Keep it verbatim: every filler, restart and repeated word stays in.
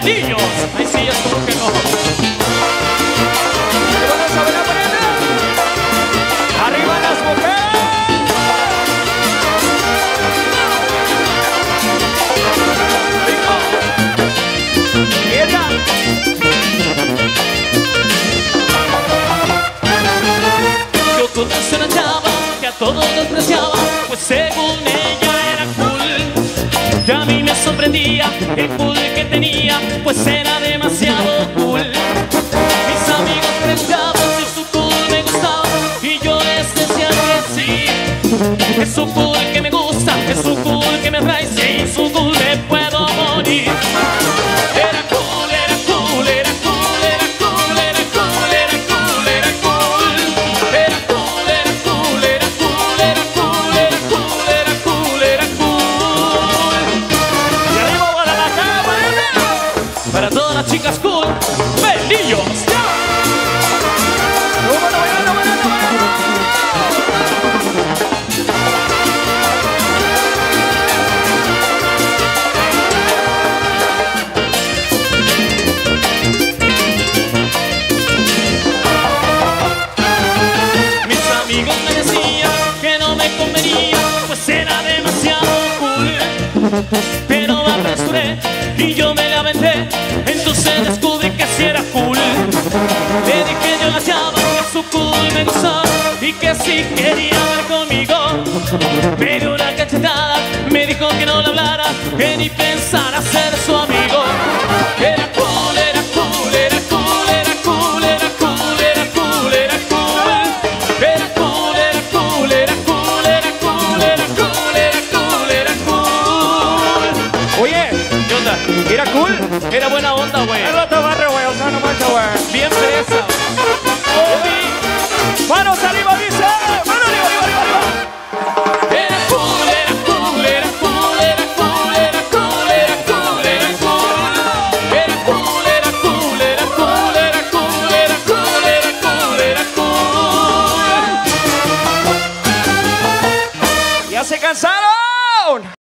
Pelillos. Ay, sí, es como que no. Y vamos a ver la pareja. Arriba las mujeres. Yo conocí una chava que a todos despreciaba, pues según ella era cool. Y a mí me sorprendía el cool que tenía, pues era demasiado cool. Mis amigos preguntaban si su cool me gustaba y yo les decía que sí. Es su cool que me gusta, es su cool que me trae, sin su cool me puedo morir. Era cool, era cool, era cool, era cool, era cool, era cool, era cool. Era cool, era cool, era cool, era cool, era cool, era cool, era cool. Y arriba Guadalajara, para, para todas las chicas cool, Pelillos. Pues era demasiado cool, pero me apresuré y yo me la aventé. Entonces descubrí que sí era cool. Le dije yo a la chava que su cool me gustaba y que sí quería hablar conmigo. Me dio una cachetada, me dijo que no le hablara, que ni pensara ser su amigo. Era cool, era cool, era cool, era cool, era cool, era cool, era cool. Era cool, era cool, era cool, era cool, era cool, era cool, era cool. Oye, ¿Qué onda? ¿era cool? Era buena onda, güey. El otro barrio, güey, o sea, no mancha, güey. Bien fresa.